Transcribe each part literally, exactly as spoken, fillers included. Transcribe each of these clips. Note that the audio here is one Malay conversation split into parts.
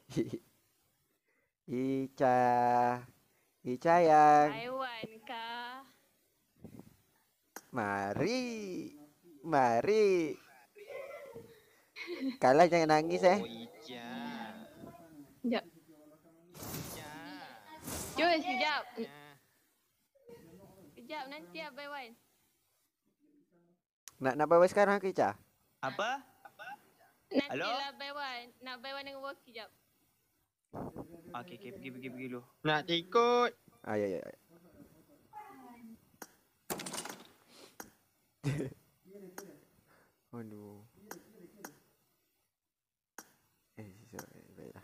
Ica. Ica yang. Haiwan kah? Mari. Mari. Kalah jangan nangis eh. Oh, Ica. Sekejap. Ica. Jom, sekejap. Ica. Sekejap, nanti Abang Wan. Nak nak bawa sekarang ke Ica? Apa? Nanti Hello? lah Abang Wan. Nak Abang Wan dengan Waki sekejap. Okey, okey, pergi, pergi, pergi dulu. Nak ikut. Ah, ya, ya. Aduh. Eh, so, eh, baiklah.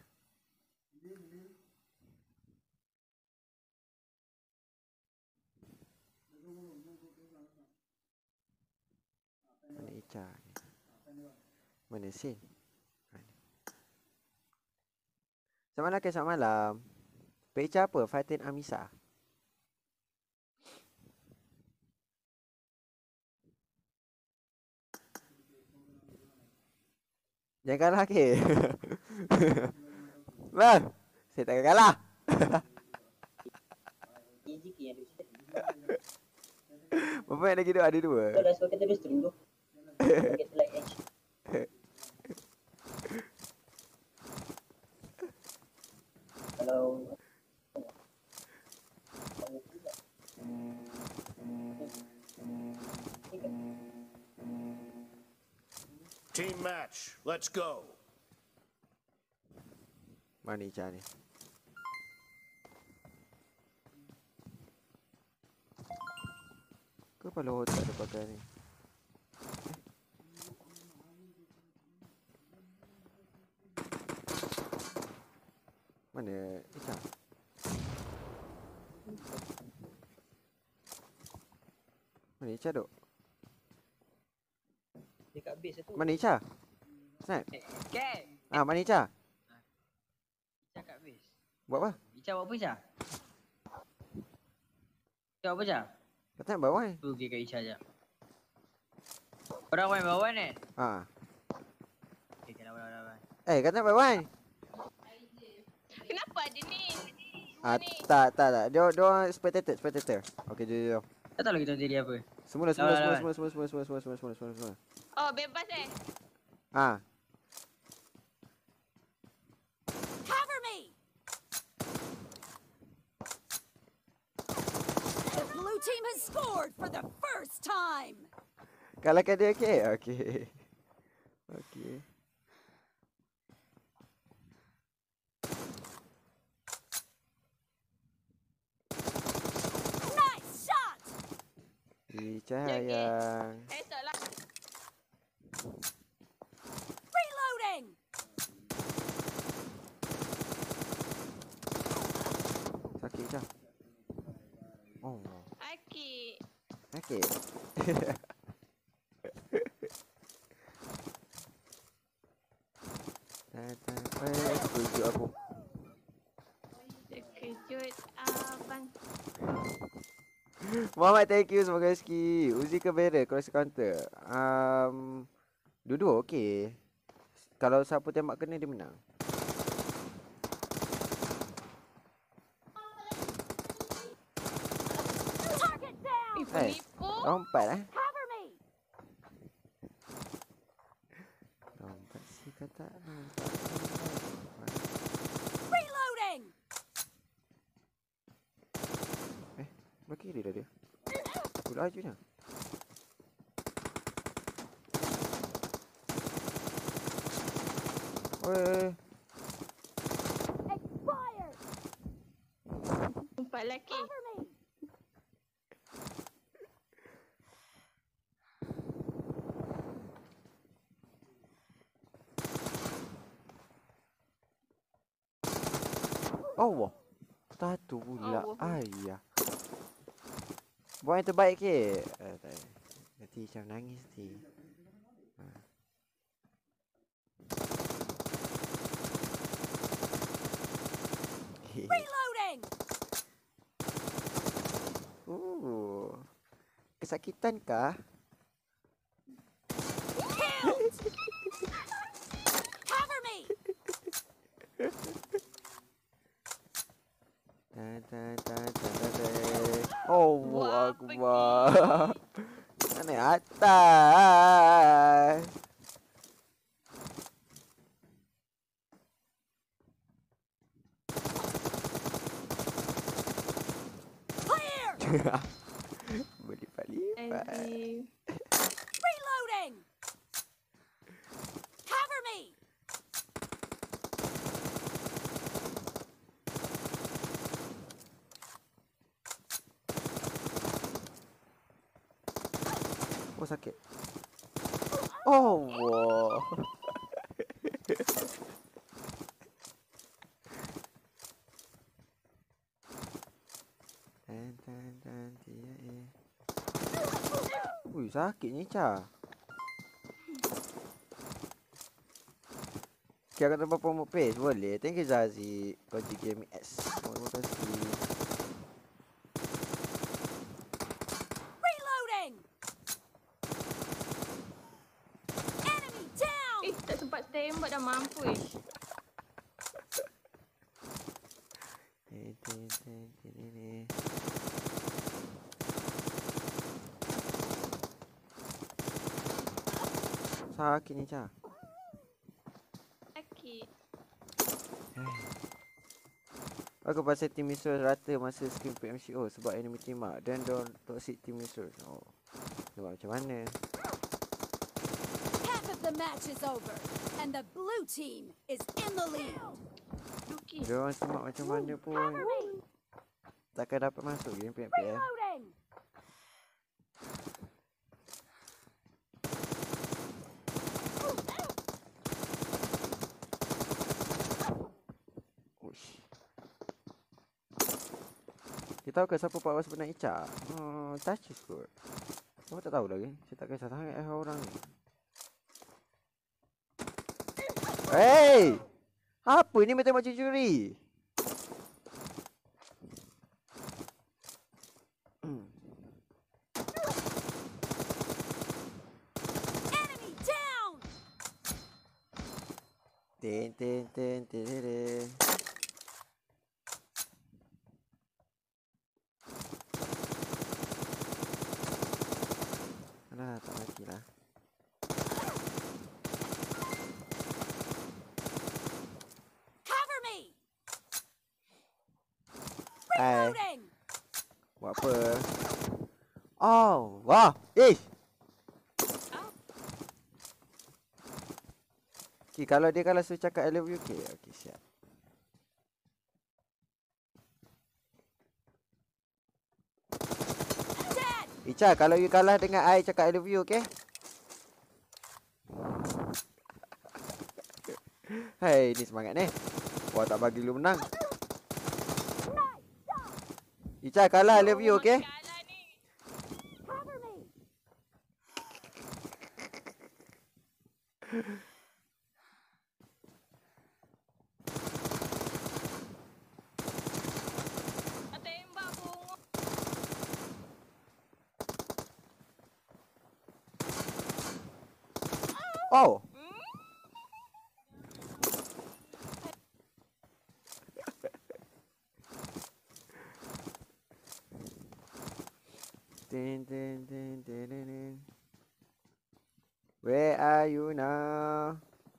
Mana Ica ni? Mana Sin? Selamat malam, selamat malam. Pak Ica apa? Fatin Amisa. Jangan kalah ke? Bang, saya tak kalah. Berapa yang lagi dua? Ada dua. Dah sebab kita dah stream tu. Kita like edge. Kalau Team match, let's go. Mana Ica ni? Kepala otak ada pakai ni. Mana Ica? Mana Ica duk? dekat base tu. Mana Ica? Snap. Cat. Ah, mana Ica? Ica kat base. Buat apa? Ica buat apa Ica? Ica buat apa Ica? Kata nak bawa ni. Tu pergi kat Ica je. Orang main bawah ni. Ah. Okey, kena orang orang. Eh, kata nak bawa ni. Kenapa ada ni? Ah, Ni. tak, tak, tak. Dia dia orang spectator, spectator. Okey, jom, jom, jom. Tak tahu lagi tuan jadi apa. Semula, semula, Lawan, semula, lawan. semula, semula, semula, semula, semula, semula, semula, semula, semula. Oh, bebas eh? Ah. Cover me! The blue team has scored for the first time! Kalahkan dia, okey? Okey. Okey. Nice shot! Ica Okey, okey. yang. Esok lah. Reloading! Sakit Ica. Oh, Aki. sakit. Datang, eh, tujuh aku. Terkejut abang. Muhammad, thank you. Semoga rezeki. Uzi ke Vera, cross counter. Um, dua-dua okey. Kalau siapa tembak kena, dia menang. Target down! Eh, Eh, penipu. lompat eh. Cover me! Lompat si kata. Reloading! Eh, berkiri dah dia. Pula laju dah. Oi, Expired! Empat lelaki. Cover me! Allah. Satu pula. Allah. Ayah. Buat yang terbaik ke? Uh, tak. Nanti macam nangis nanti. Ha. Reloading! Uh. Kesakitan kah? Killed! Cover me! Akbar. Naik atas. Clear! Berlipat-lipat. Anzi. Reloading! Cover me! Oh, sakit. Oh, wow. Tan tan tan tia eh. Ui, sakitnya Ica. Okay, aku tambah promo page boleh. Thank you Zazi. Koji Gaming S. Terima kasih. Reloading! Enemy down! Eh, tak sempat tembak dah mampus. Eh, ten, ten, ten, ten. Sakit ni Ica. Sakit. Aku pasal team Missus rata masa screen P M C O sebab enemy team up dan don toxic team Missus. Oh. Sebab macam mana? Half of the match is over, and the blue team is in the lead. Duki. Dia orang semak macam mana pun Cover me! takkan dapat masuk game P M P L. Reloading! Uish. Kita tahu ke siapa power sebenar Ica? Hmm, touches kot. Aku tak tahu lagi. Saya tak kisah sangat eh orang ni. Hey! Apa ni macam macam curi? Hmm. Enemy down! Ten ten ten ten ten. Alah, tak mati lah. Cover me! Hai. Reloading! Buat apa? Oh, wah. Eh. Okay, kalau dia kalau suruh cakap I love you, okay. Okay, siap. Dead! Ica, kalau you kalah dengan I cakap I love you, okay? Hai, ni semangat ni. Wah, tak bagi lu menang. Ica, kalah I love you, okay? Kalah ni. Cover me! Tak tembak bunga. Oh. Din, din, din, din, din, din. Where are you now?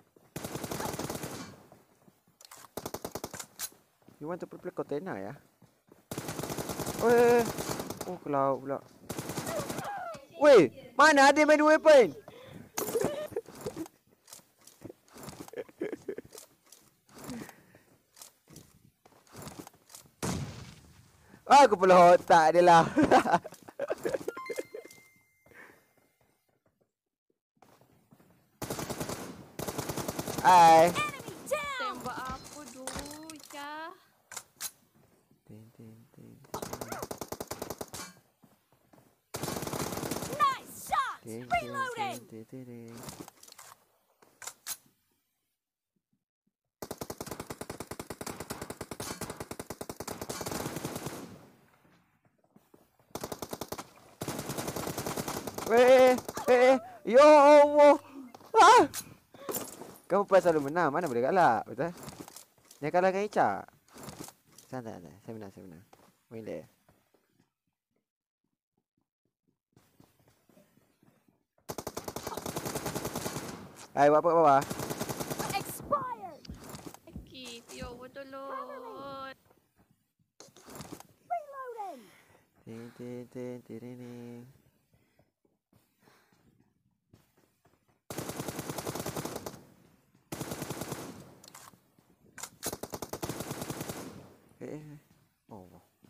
You want to play container ya? Weh, oh ke laut pula. Weh, mana ada main weapon? Aku pula otak dia lah. Hai. Enemy down! Tembak apa dulu, Ica? Tin, tin, tin, Nice shots! tin, tin, Reloading! tin, tin, tin, tin. Weh, eh, eh, ya Allah. Ah. Kamu pas selalu menang, mana boleh kalah, betul? Yang kalah dengan Ica. Santai, santai. Saya menang, saya menang. Main dia. Hai, buat apa kat bawah? Expired. Okey, Tio bertolong. Reloading. Ting ting ting ting ting, ting. Eh, eh. Oh.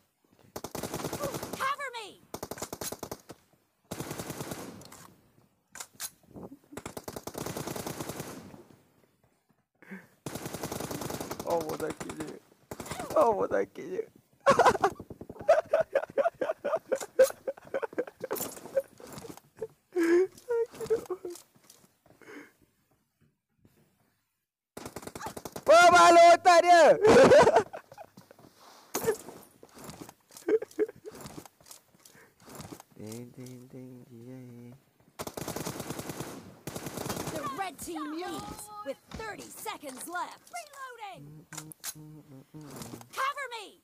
Cover me. Oh, mau sakit je. Oh, mau sakit je. Wah, malu otak dia. Ding ding ding yeah. The red team leads with thirty seconds left. Reloading. Cover me.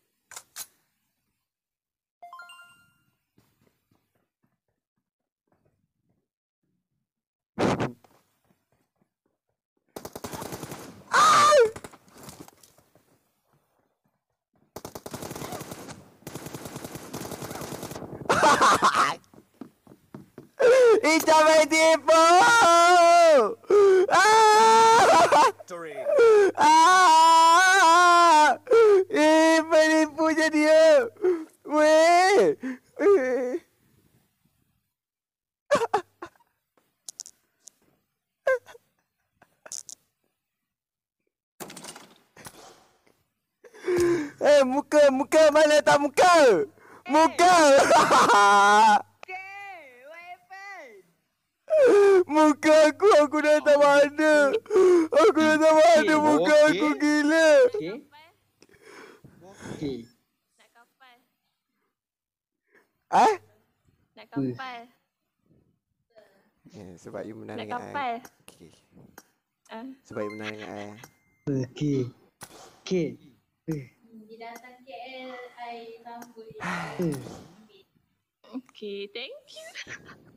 Ita main tipu. Ah! Victory. Ah! Eh, penipu je dia. Weh. Eh. Eh, muka, muka mana tak muka? Muka. Okay, what happened? Muka aku, aku dah tak mana. Aku dah tak mana Okey, muka okey. aku gila. Okay, okay. Nak kapal. Ah? Nak kapal. Ya, sebab you menang Nak dengan kapal. I. Okay. Ah. Sebab you menang dengan I. Okay. Okay. Dia datang K L, I sambut dia. Okay, thank you.